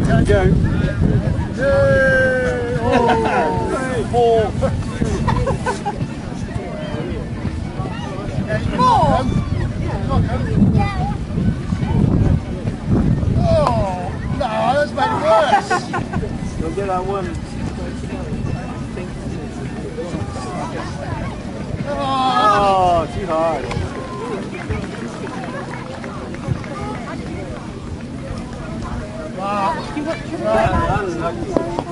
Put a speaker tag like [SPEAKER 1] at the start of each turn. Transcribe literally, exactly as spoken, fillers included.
[SPEAKER 1] There we go. Yay! Oh, four.
[SPEAKER 2] Four.
[SPEAKER 1] Oh, no, that's made it worse.
[SPEAKER 3] You'll get that one. Oh, too hard.
[SPEAKER 1] Wow.
[SPEAKER 3] That is lucky.